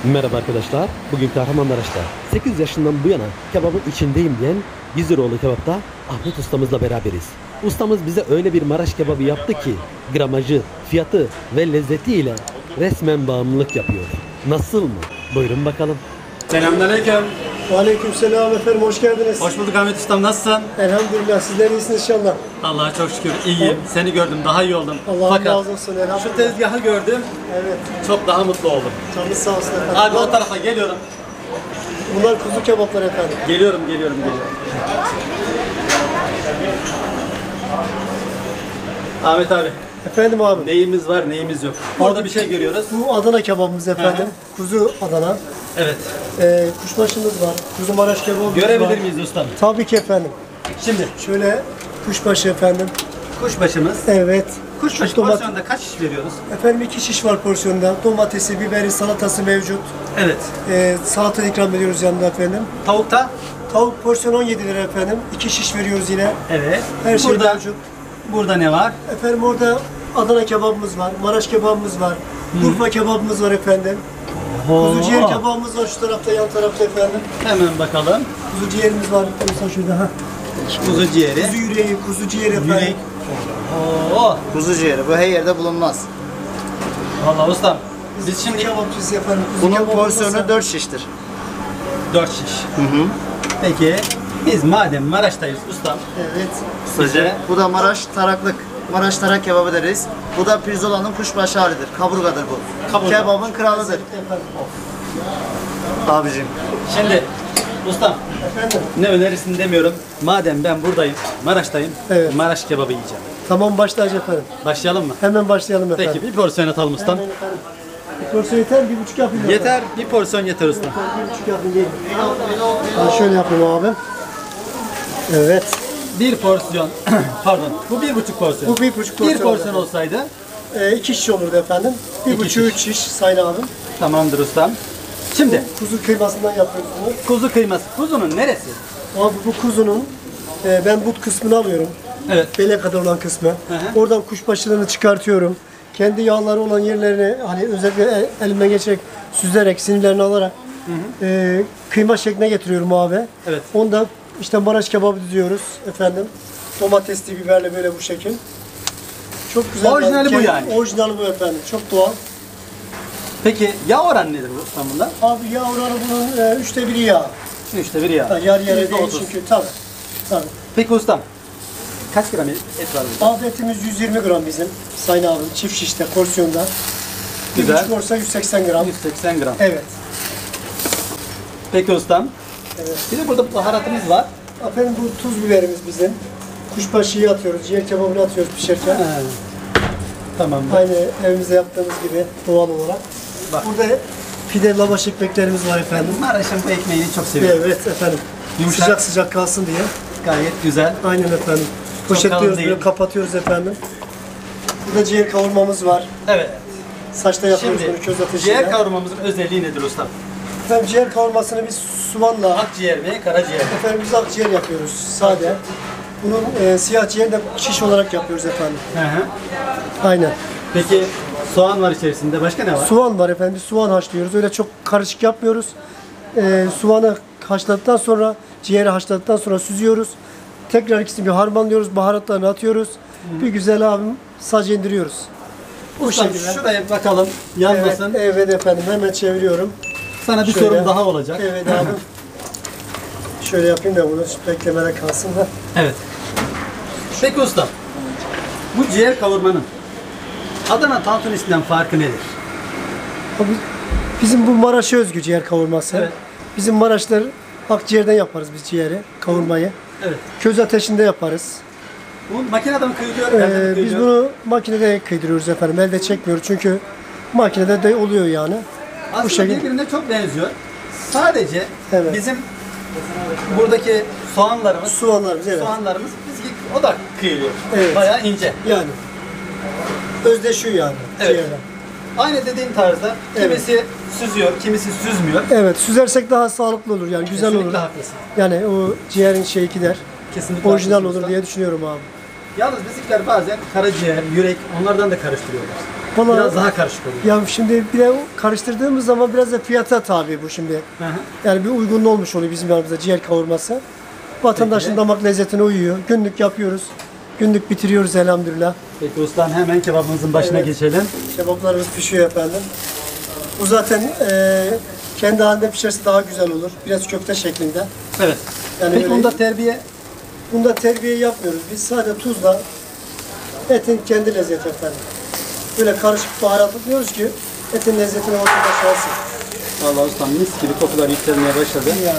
Merhaba arkadaşlar. Bugün Kahramanmaraş'ta 8 yaşından bu yana kebabın içindeyim diyen Giziroğlu Kebap'ta Ahmet ustamızla beraberiz. Ustamız bize öyle bir Maraş kebabı yaptı ki gramajı, fiyatı ve lezzetiyle resmen bağımlılık yapıyor. Nasıl mı? Buyurun bakalım. Selamünaleyküm. Aleykümselam efendim, hoş geldiniz. Hoş bulduk Ahmet Ustam, nasılsın? Elhamdülillah, sizler iyisiniz inşallah. Allah'a çok şükür iyiyim. Seni gördüm, daha iyi oldum. Allah'ın razı olsun, şu elhamdülillah. tezgahı gördüm, Evet, çok daha mutlu oldum. canınız sağ olsun efendim. Abi o tarafa geliyorum. Bunlar kuzu kebaplar efendim. Geliyorum. Ahmet abi, Efendim abi, neyimiz var, neyimiz yok. Orada bir şey görüyoruz. bu Adana kebabımız efendim. Kuzu Adana. Evet. Kuşbaşımız var. Kuzu Maraş kebabımız var. Görebilir miyiz ustam? Tabii ki efendim. Şimdi, Şöyle kuşbaşı efendim. kuşbaşımız. Evet. Kuşbaşı Domat- porsiyonda kaç şiş veriyoruz? Efendim 2 şiş var porsiyonda. Domatesi, biberi, salatası mevcut. Evet. Salata ikram ediyoruz yanında efendim. Tavukta? Tavuk porsiyon 17 lira efendim. 2 şiş veriyoruz yine. Evet. Her şey burada, mevcut. burada ne var? Efendim orada Adana kebabımız var, Maraş kebabımız var, Urfa kebabımız var efendim. Kuzu ciğer kebabımız var şu tarafta, yan tarafta efendim. Hemen bakalım. Kuzu ciğerimiz var. Mesela şurada. Ha. Kuzu ciğeri. Kuzu yüreği, kuzu ciğer efendim. Yürek. Oo. Kuzu ciğeri bu her yerde bulunmaz. Vallahi ustam. Biz şimdi Kebapçısı efendim. Kuzu Bunun kebabımız porsiyonu var. 4 şiştir. 4 şiş. Peki biz madem Maraş'tayız ustam. Evet. Size Bu da Maraş taraklık. Maraş tarak kebabı deriz. Bu da pirzolanın kuşbaşı halidir. Kaburgadır bu. Kaburga. Kebabın kralıdır. Efendim. Abicim. şimdi ustam Efendim. ne önerirsin demiyorum. Madem ben buradayım, Maraş'tayım. Evet. Maraş kebabı yiyeceğim. Tamam, başlayacak efendim. Başlayalım mı? Hemen başlayalım efendim. Peki bir porsiyon atalım ustam. Hemen efendim. Bir porsiyon yeter, 1,5 yapayım. efendim. Yeter, bir porsiyon yeter ustam. 1,5 yapayım. Gelin. Ben şöyle yapayım abi. Evet. Bir porsiyon, pardon bu 1,5 porsiyon. Bu 1,5 porsiyon. Bir porsiyon olsaydı 2 şiş olurdu efendim. 1,5-3 şiş Sayın abim. tamamdır ustam. Şimdi Kuzu kıymasından yapıyoruz bunu. kuzu kıyması. Kuzunun neresi? Abi bu kuzunun ben but kısmını alıyorum. Evet. Bele kadar olan kısmı. hı. Oradan kuşbaşılarını çıkartıyorum. Kendi yağları olan yerlerini hani özellikle elimden geçerek süzerek sinirlerini alarak kıyma şekline getiriyorum abi. Evet. Ondan işte Maraş kebabı diyoruz efendim. Domatesli biberle böyle bu şekil. Çok güzel. Orijinali bu yani. Orijinali bu efendim. Çok doğal. Peki yağ oranı nedir bu ustam bunda? Abi yağ oranı bunun 1/3 yağ. 3'te 1 yağ. Ha, yarı yarıya değil %30. çünkü tabii. Tabii. Peki ustam kaç gram et var burada? Abi etimiz 120 gram bizim. Sayın abim çift şişte porsiyonda. Güzel. 1,5 olsa 180 gram. 180 gram. Evet. Peki ustam. Evet. Bir de burada baharatımız var. Efendim bu tuz biberimiz bizim. Kuşbaşıyı atıyoruz, ciğer kebabını atıyoruz pişerken. Tamam. Aynı evimizde yaptığımız gibi doğal olarak. Bak. Burada pide lavaş ekmeklerimiz var efendim. Maraş'ın bu ekmeğini çok seviyorum. Evet efendim. Yumuşak. Sıcak sıcak kalsın diye. Gayet güzel. Aynen efendim. kalın Poşetliyoruz değil. böyle kapatıyoruz efendim. Burada ciğer kavurmamız var. Evet. Saçta yapıyoruz Şimdi bunu köz ateşiyle. ciğer kavurmamızın özelliği nedir ustam? Efendim ciğer kavurmasını biz soğanla, Akciğer mi, karaciğer mi? efendim biz akciğer yapıyoruz sade. Bunun siyah ciğer de şiş olarak yapıyoruz efendim. Hı hı. Aynen. Peki soğan var içerisinde. Başka ne var? Soğan var efendim. Biz soğan haşlıyoruz. Öyle çok karışık yapmıyoruz. Soğanı haşladıktan sonra, ciğeri haşladıktan sonra süzüyoruz. Tekrar ikisini bir harmanlıyoruz. Baharatlarını atıyoruz. Bir güzel abim sac indiriyoruz. Bu Ustam şekilde. şuraya bakalım yanmasın. Evet efendim. Hemen çeviriyorum. Sana bir Şöyle. sorum daha olacak. Evet abim. Şöyle yapayım da bunu beklemede kalsın. Evet. Peki ustam. Bu ciğer kavurmanın Adana tantunisinden farkı nedir? Abi, bizim bu Maraş'a özgü ciğer kavurması. Evet. Bizim Maraşlar akciğerden yaparız biz ciğeri, kavurmayı. Evet. Köz ateşinde yaparız. Bu makineden mi kıyılıyor, elde mi Biz kıyılıyor? bunu makinede kıydırıyoruz efendim. Elde çekmiyoruz çünkü makinede de oluyor yani. Aslında şekilde. birbirine çok benziyor. Sadece Evet. bizim buradaki soğanlarımız, Soğanlarımız evet. o da kıyılıyor. Evet. Bayağı ince. Yani özdeşiyor yani Evet. ciğerle. Aynı dediğin tarzda kimisi süzüyor, kimisi süzmüyor. Evet, süzersek daha sağlıklı olur yani güzel Kesinlikle olur. haklısın. Yani o ciğerin şeyi gider. Kesinlikle Orijinal haklısın olur usta. diye düşünüyorum abi. Yalnız bizimkiler bazen karaciğer, yürek onlardan da karıştırıyorlar. Vallahi, Biraz daha karışık oluyor. ya şimdi bir de karıştırdığımız zaman biraz da fiyata tabi bu şimdi. Hı hı. Yani bir uygun olmuş oluyor bizim yanımızda ciğer kavurması. Vatandaşın Peki. damak lezzetine uyuyor. Günlük yapıyoruz. Günlük bitiriyoruz elhamdülillah. Peki ustam hemen kebabımızın başına Evet. geçelim. Kebaplarımız pişiyor efendim. Bu zaten kendi halinde pişerse daha güzel olur. Biraz köfte şeklinde. Evet. Yani Peki öyle- bunda terbiye Bunda terbiye yapmıyoruz. Biz sadece tuzla etin kendi lezzeti efendim. Böyle karışık baharatlatmıyoruz ki etin lezzetini ortaya çıkarsın. vallahi ustam mis gibi kokular yükselmeye başladı. Yani.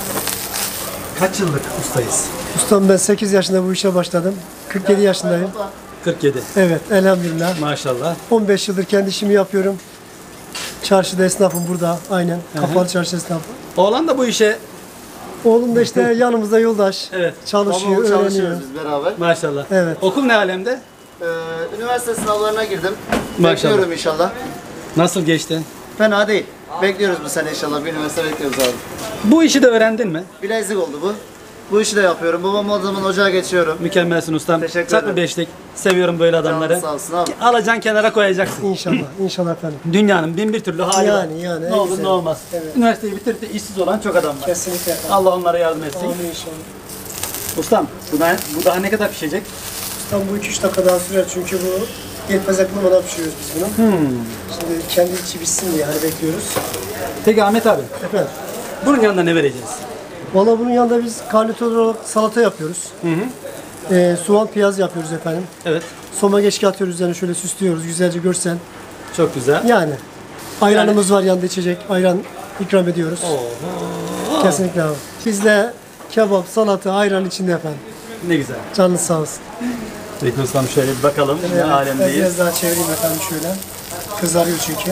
Kaç yıllık ustayız? Ustam ben 8 yaşında bu işe başladım. 47 yaşındayım. 47. Evet elhamdülillah. Maşallah. 15 yıldır kendi işimi yapıyorum. Çarşıda esnafım burada aynen. Kapalı çarşı esnafı. Oğlan da bu işe Oğlum da işte yanımızda yoldaş. Evet. Çalışıyor, Babamla öğreniyor. çalışıyoruz biz beraber. maşallah. Evet. Okul ne alemde? Üniversite sınavlarına girdim. Maşallah. Bekliyorum inşallah. Nasıl geçti? Fena değil. Bekliyoruz bu sene inşallah. Bir üniversite bekliyoruz abi. Bu işi de öğrendin mi? Bilezik oldu bu. Bu işi de yapıyorum. Babam o zaman ocağa geçiyorum. Mükemmelsin ustam. Teşekkür Çakma ederim. beşlik. Seviyorum böyle adamları. Canınız sağ olsun abi. Alacaksın kenara koyacaksın. İnşallah, inşallah efendim. Dünyanın bin bir türlü hali var. Yani, en Ne olur güzel. ne olmaz. Evet. Üniversiteyi bitirip de işsiz olan çok adam var. Kesinlikle efendim. Allah onlara yardım etsin. Amin inşallah. Ustam bu daha ne kadar pişecek? Tam bu 2-3 dakika daha sürer çünkü bu yetmez aklımada pişiriyoruz biz bunu. Şimdi kendi içi bitsin diye hani bekliyoruz. Peki Ahmet abi, Efendim. bunun yanında ne vereceğiz? Valla bunun yanında biz karnıyarık olarak salata yapıyoruz. Soğan piyaz yapıyoruz efendim. Evet. Soma geçki atıyoruz üzerine şöyle süslüyoruz güzelce görsen. Çok güzel. Yani ayranımız var yanında içecek. Ayran ikram ediyoruz. Kesinlikle abi. Bizde kebap, salata, ayran içinde efendim. Ne güzel. Canınız sağ olsun. Peki ustam şöyle bir bakalım ne Evet, alemdeyiz. biraz daha çevireyim efendim şöyle. Kızarıyor çünkü.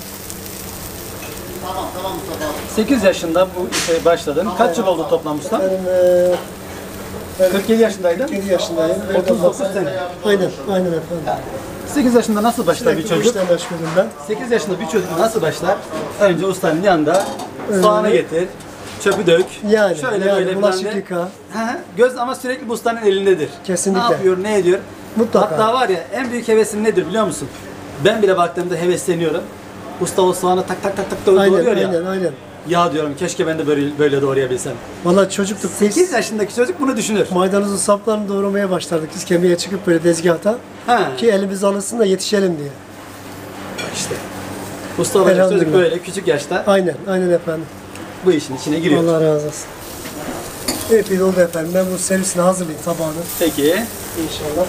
8 yaşında bu işe başladın. Kaç yıl oldu toplam ustam? Ben 47 yaşındaydın. 7 yaşındayım. 39 sene. Aynen efendim. 8 yaşında nasıl başlar bir Sürekli bu çocuk? işle meşgulüm ben. 8 yaşında bir çocuk nasıl başlar? Önce ustanın yanında soğanı getir, çöpü dök. Yani, şöyle böyle bulaşık bilmem ne. yıka. Hı, göz ama sürekli bu ustanın elindedir. Kesinlikle. Ne yapıyor, ne ediyor? Mutlaka. Hatta var ya en büyük hevesim nedir biliyor musun? Ben bile baktığımda hevesleniyorum. Usta o soğanı tak tak tak tak doğruyor ya. Aynen. Ya diyorum keşke ben de böyle doğrayabilsem. Valla çocuktuk. 8 yaşındaki çocuk bunu düşünür. Maydanozun saplarını doğramaya başlardık. Biz kemiğe çıkıp böyle tezgahta. Ha. Ki elimiz alışsın da yetişelim diye. İşte. Usta olacak çocuk Elhamdülillah. böyle küçük yaşta Aynen efendim. bu işin içine giriyor. Allah razı olsun. Epey oldu efendim. Ben bu servisini hazırlayayım tabağını. Peki. İnşallah.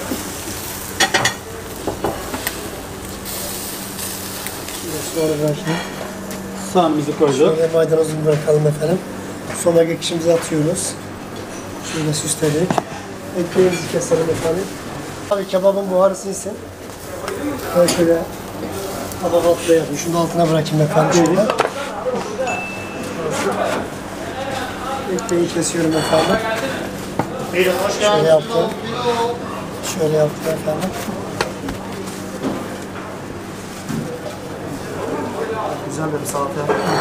Şöyle sonra ben şimdi Soğanımızı koyduk. şöyle maydanozunu bırakalım efendim. Sonra ekşimizi atıyoruz. Şöyle süsledik. Ekmeğimizi keselim efendim. Tabii kebabın buharı sinsin. Ben şöyle tabak altına yapayım. Şunu da altına bırakayım efendim şöyle. Ekmeği kesiyorum efendim. Şöyle yaptım. Şöyle yaptım efendim. Güzel de bir salata.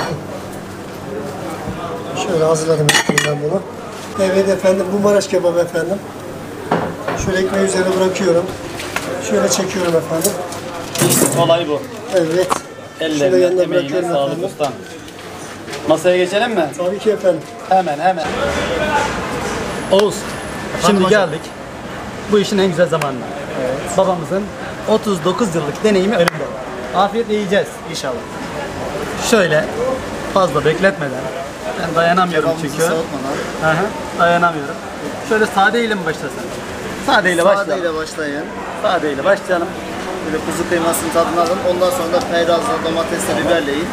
Şöyle hazırladım ben bunu. Evet efendim bu Maraş kebabı efendim. Şöyle ekmeği üzerine bırakıyorum. Şöyle çekiyorum efendim. Olay bu. Evet. Şöyle Ellerine, yanına emeğine bırakıyorum sağlık efendim. ustam. Masaya geçelim mi? Tabii ki efendim. Hemen. Oğuz, şimdi hocam. geldik. Bu işin en güzel zamanına. Babamızın 39 yıllık deneyimi önünde. Afiyetle yiyeceğiz. İnşallah. Şöyle fazla bekletmeden. Ben dayanamıyorum Kebabımızı çünkü. soğutmadan. Dayanamıyorum. Şöyle sadeyle mi başlasan? Sadeyle başlayalım. Sadeyle başlayın. Sadeyle başlayalım. Böyle kuzu kıymasının tadını alın. Ondan sonra da peyrazla, domatesle, biberle yiyin.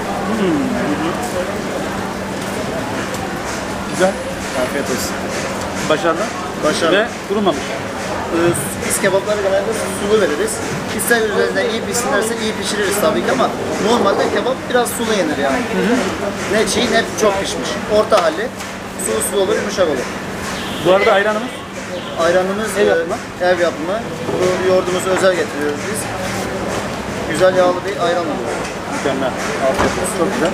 Güzel. Afiyet olsun. Başarılı. Başarılı. Ve kurumamış. Biz kebapları genelde sulu veririz. İster üzerinde iyi pişsinlerse iyi pişiririz tabii ki ama normalde kebap biraz sulu yenir yani. Ne çiğ ne çok pişmiş. Orta halli. Sulu olur, yumuşak olur. Bu arada ayranımız Ayranımız Ev yapımı. Ev yapımı. Bu yoğurdumuzu özel getiriyoruz biz. Güzel yağlı bir ayran oluyor. mükemmel. Afiyet olsun. Çok güzel.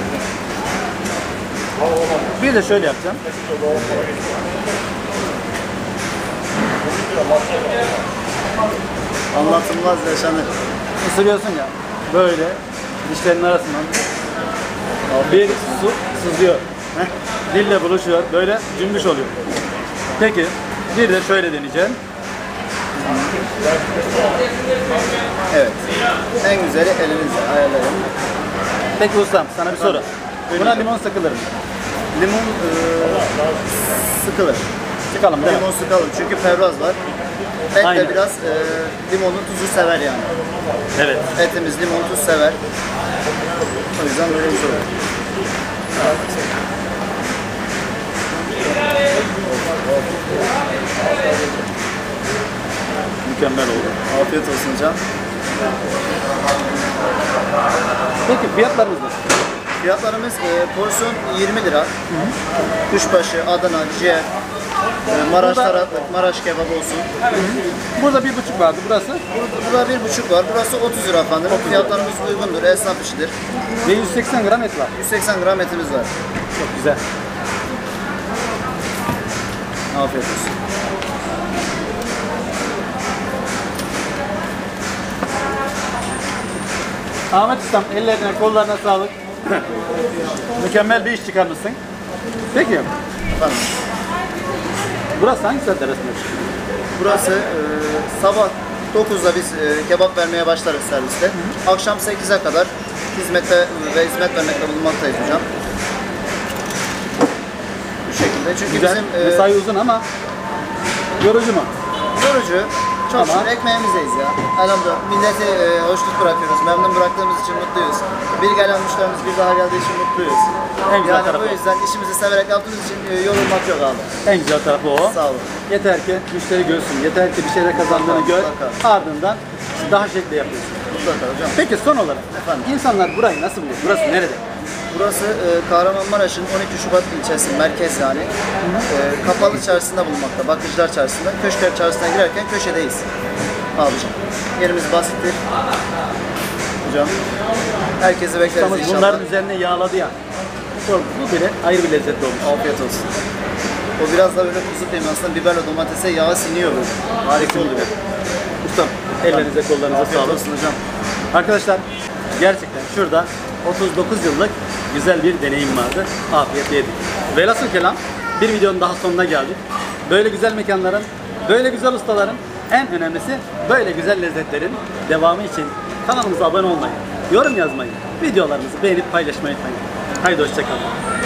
Bir de şöyle yapacağım. Anlatılmaz yaşanır. ısırıyorsun ya. Böyle dişlerin arasından bir su sızıyor. Heh, dille buluşuyor. Böyle cümbüş oluyor. Peki bir de şöyle deneyeceğim. Evet. En güzeli elinizle ayarlayın. Peki ustam sana bir soru. Buna limon sıkılır mı? Limon sıkılır. Sıkalım değil mi? Limon sıkalım çünkü ferraz var. Et Aynen. de biraz limonlu tuzu sever yani. Evet. Etimiz limon tuz sever. O yüzden böyle güzel olur. Mükemmel oldu. Afiyet olsun hocam. Peki fiyatlarımız nasıl? Fiyatlarımız porsiyon 20 lira. Kuşbaşı, Adana, ciğer, Maraş Burada- taratlık, Maraş kebabı olsun. Burada 1,5 vardı burası. Burada 1,5 var. Burası 30 lira efendim. Fiyatlarımız uygundur. Esnaf işidir. Ve 180 gram et var. 180 gram etimiz var. Çok güzel. Afiyet olsun. Ahmet Ustam ellerine kollarına sağlık. Mükemmel bir iş çıkarmışsın. Peki Efendim, burası hangi saatte arasında? burası sabah 9'da biz kebap vermeye başlarız serviste. Akşam 8'e kadar hizmete ve hizmet vermekte bulunmaktayız hocam. Bu şekilde. Çünkü Güzel. bizim Mesai uzun ama yorucu mu? yorucu, çok Ama- şükür ekmeğimizdeyiz ya. Elhamdülillah. Milleti hoşnut bırakıyoruz. Memnun bıraktığımız için mutluyuz. Bir gelen müşterimiz bir daha geldiği için mutluyuz. En güzel Yani tarafı bu o. yüzden işimizi severek yaptığımız için yorulmak yok abi. En güzel tarafı o. Sağ olun. Yeter ki müşteri görsün. Yeter ki bir şeyler kazandığını gör. Mutlaka. Ardından daha şekli yapıyorsun. Mutlaka hocam. Peki son olarak Efendim? insanlar burayı nasıl buluyor? Burası nerede? Burası Kahramanmaraş'ın 12 Şubat ilçesi, merkez yani. Kapalı çarşısında bulunmakta, Bakıcılar Çarşısında. Köşker Çarşısı'na girerken köşedeyiz. Abicim. Yerimiz basittir. Hocam. Herkesi bekleriz Ustamız inşallah. bunların üzerine yağladı ya. Bu bile ayrı bir lezzetli olmuş. Afiyet olsun. O biraz da böyle kuzu kıymasından biberle domatese yağı siniyor böyle. Harika oluyor. Ustam ellerinize kollarınıza Afiyet sağlık. olsun hocam. Arkadaşlar gerçekten şurada 39 yıllık güzel bir deneyim vardı. Afiyetle yedik. Velhasıl kelam bir videonun daha sonuna geldik. Böyle güzel mekanların, böyle güzel ustaların, en önemlisi böyle güzel lezzetlerin devamı için kanalımıza abone olmayı, yorum yazmayı, videolarımızı beğenip paylaşmayı unutmayın. Haydi hoşçakalın.